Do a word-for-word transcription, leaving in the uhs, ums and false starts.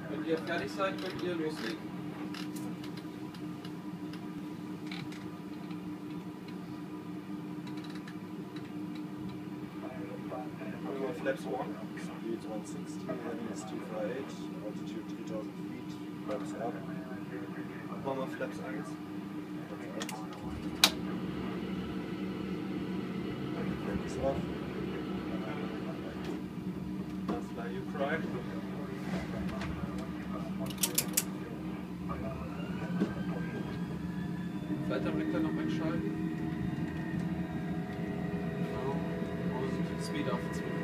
Wenn ihr fertig seid, könnt ihr loslegen. Flaps one, speed one sixty, heading is two fifty-eight, altitude three thousand feet, flaps up. One more flaps one. Flaps off. Now fly you cry. Weiterblicker noch wegschalten. Genau. Und Speed auf zwei.